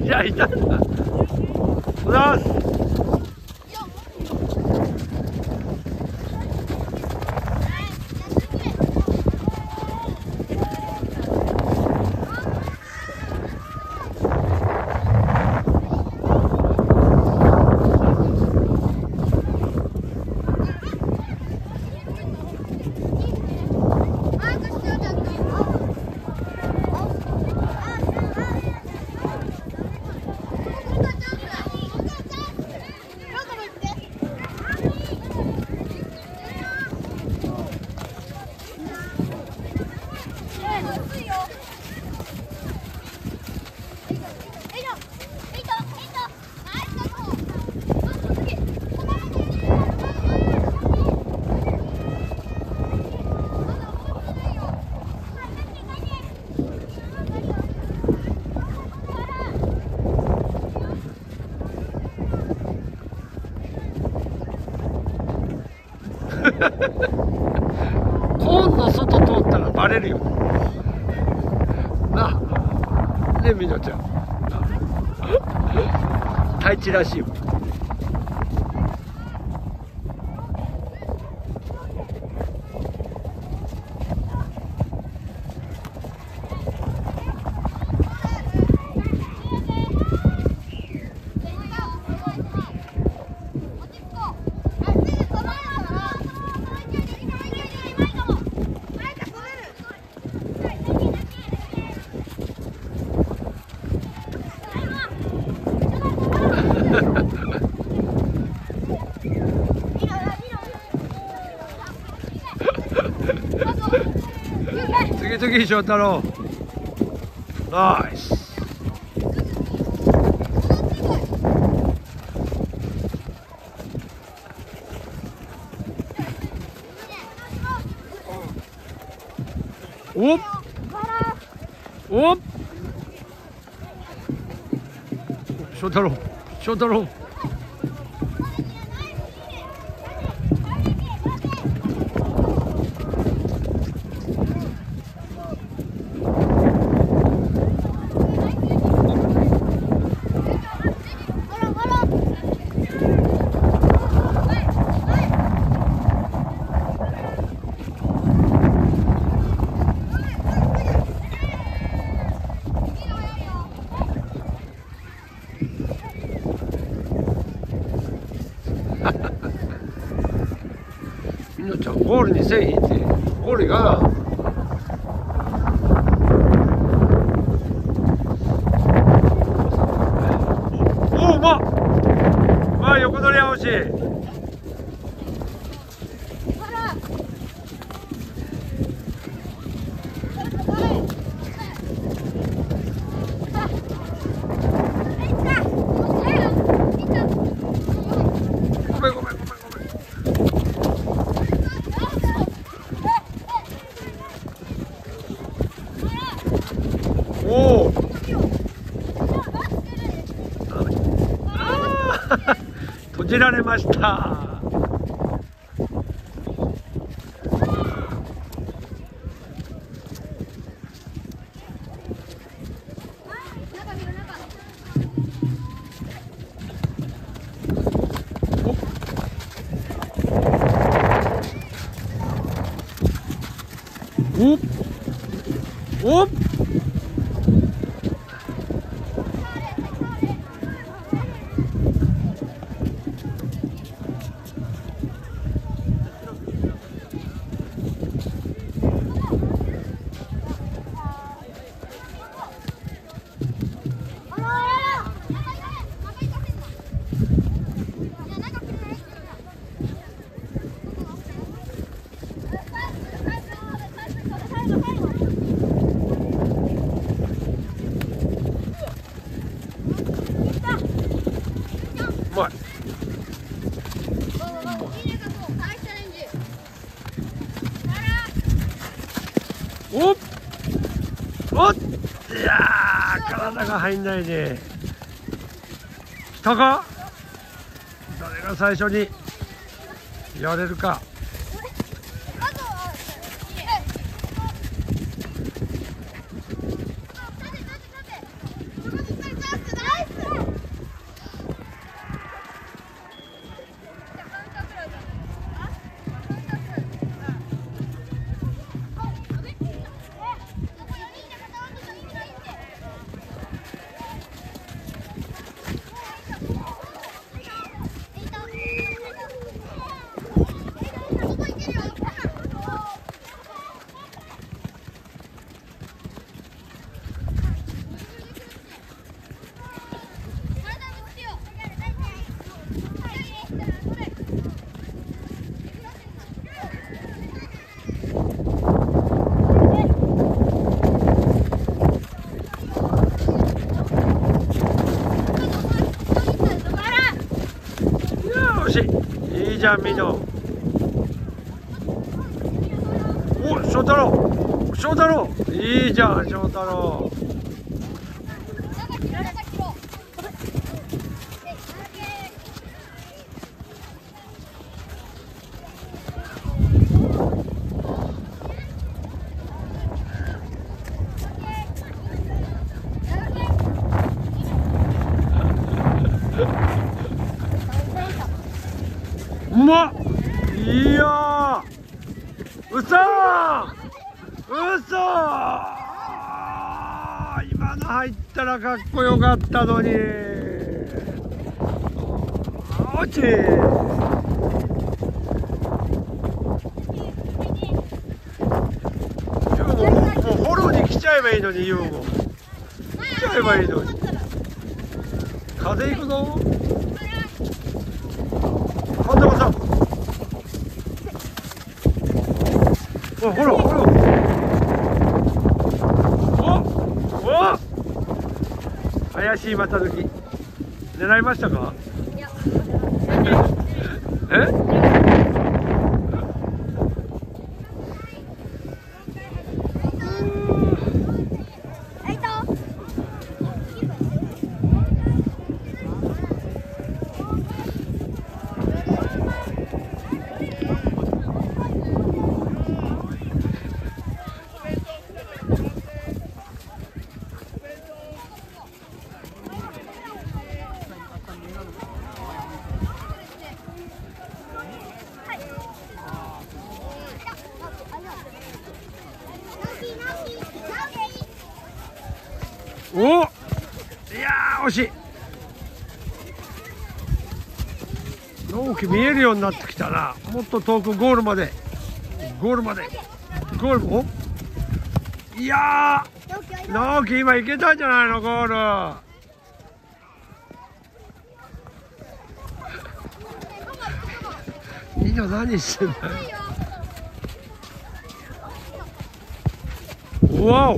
じゃあいたんだ。おはようございます。コーンの外通ったらバレるよなあ。ね、みのちゃん太一らしいよ。次翔太郎、ナイス。おっおっ、翔太郎、翔太郎。みのちゃんゴールにせいって、ゴールがおお、うまっ。まあ横取りは惜しい。ごめんごめんごめんごめん。おお。閉じられました。おっおっ、うまい。おっおっ、いやー、体が入んないね。来たか、誰が最初にやれるか。 惜しい。いいじゃん、みの。お、翔太郎。翔太郎。いいじゃん、翔太郎。うまっ。いやー、うそー、今の入ったらかっこよかったのに。落ち。ユウゴもうフォローに来ちゃえばいいのに、ユウゴ来ちゃえばいいのに。風行くぞ。神田さん。お、ほらほら。お、怪しい股抜き。狙いましたか？え？お、いやー惜しい。直樹見えるようになってきたな。もっと遠くゴールまでゴールお、いやー直樹今行けたんじゃないの、ゴール。みんな何してんだよ。わお、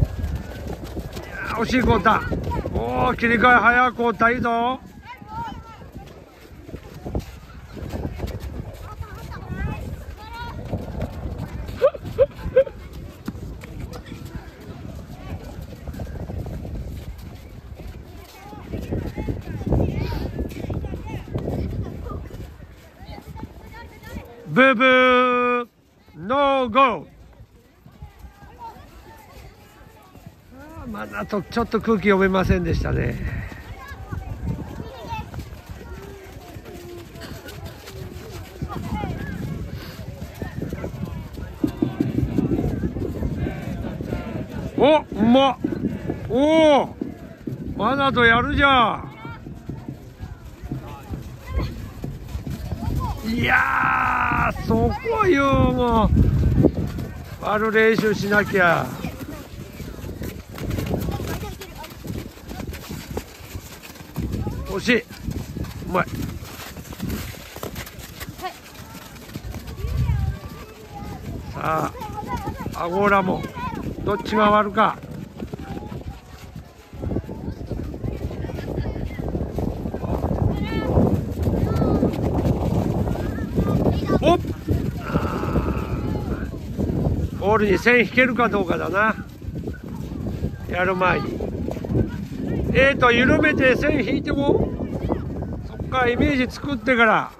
惜しい交代。おお、切り替え早い、交代いいぞ。ブーブーノーゴー。まだとちょっと空気読めませんでしたね。お、うまっ。おお、マナとやるじゃん。いやー、そこよ、もう割る練習しなきゃ。惜しい。うまい。さあ、アゴーラもどっちが割るか。おっ、ボールに線引けるかどうかだな、やる前に。緩めて線引いても、そっからイメージ作ってから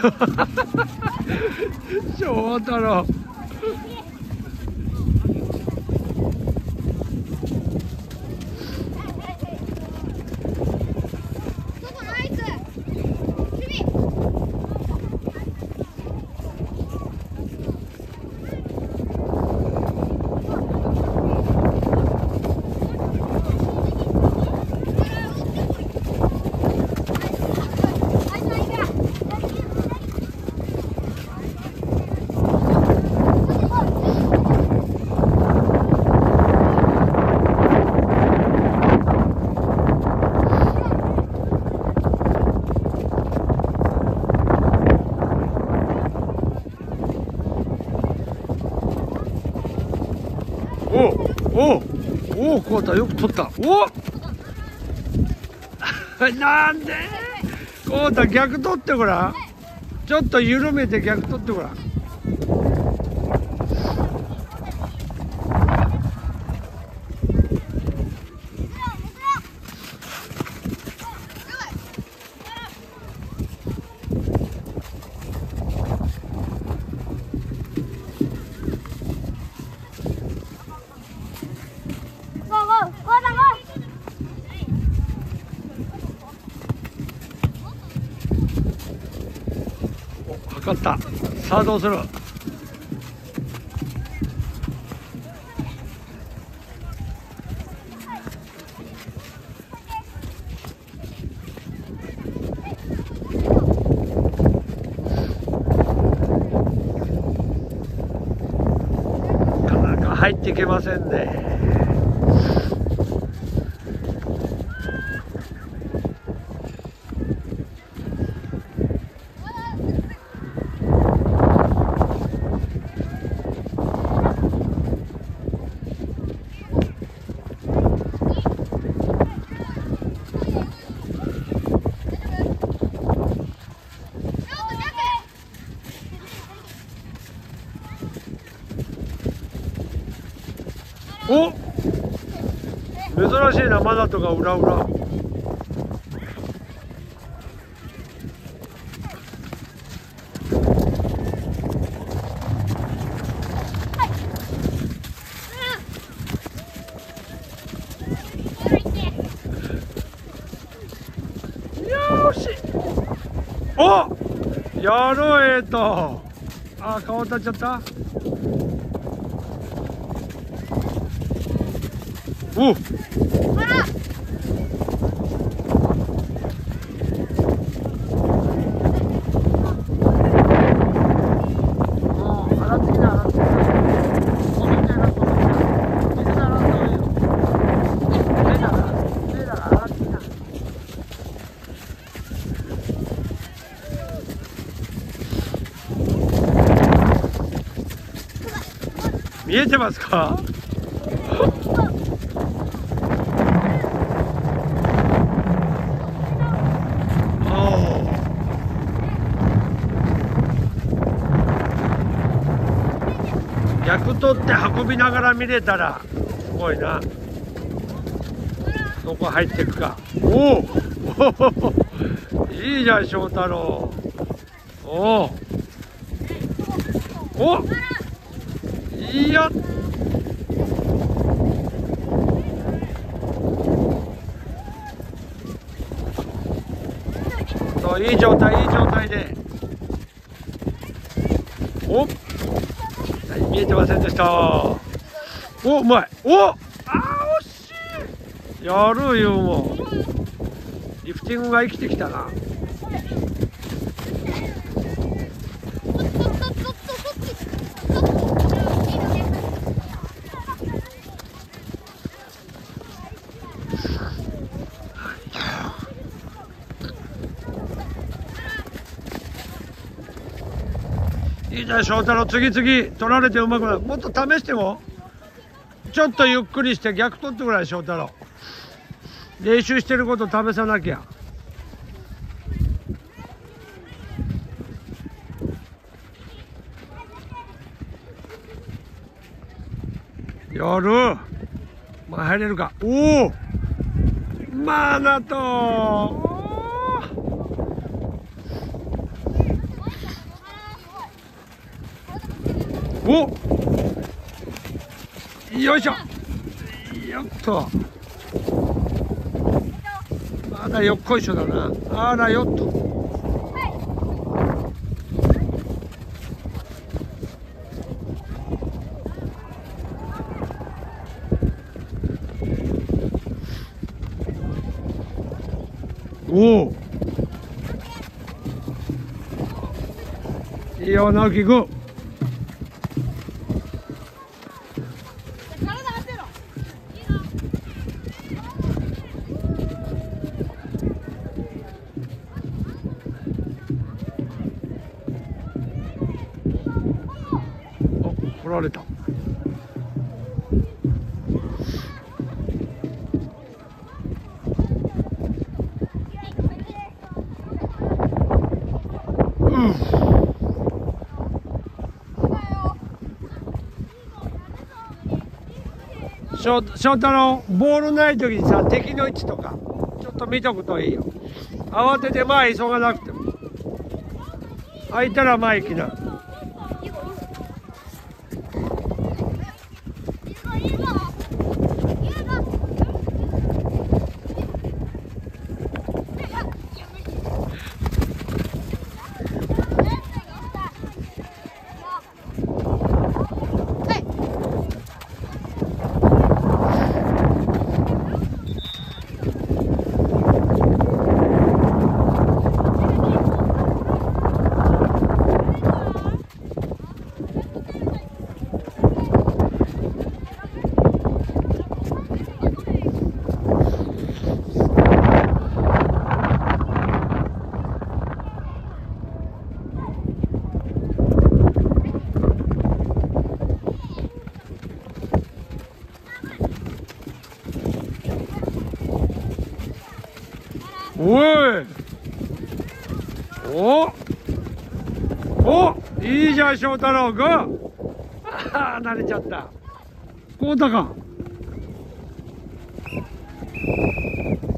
翔太郎。おお、こうたよく取った。おなんでこうた逆取ってごらん。ちょっと緩めて逆取ってごらん。測った。さあどうする。なかなか入っていけませんね。お、珍しいな、マナトが裏裏。よし、お、やろうと。あ、顔立っちゃった。お、あら。見えてますか？逆取って運びながら見れたらすごいな。どこ入っていくか。おおいいじゃん翔太郎。おおいいや。そういい状態、いい状態で。お、見えてませんでした。お、うまい。お、あー、惜しい。やるよ、もう。リフティングが生きてきたな。いいじゃん翔太郎、次々取られてうまくなる。もっと試しても。ちょっとゆっくりして逆取ってくらい翔太郎。練習してること試さなきゃ。やる。まあ入れるか。おお、マナト。 お、よいしょ。よっと。あらよっこいしょだな。あらよっと。おお。いいよ直樹君。お、取られた。翔太郎、ボールない時にさ、敵の位置とかちょっと見とくといいよ。慌てて前急がなくても、空いたら前行きな。おい、お、いいじゃん翔太郎君。ああ、慣れちゃった。こうたか。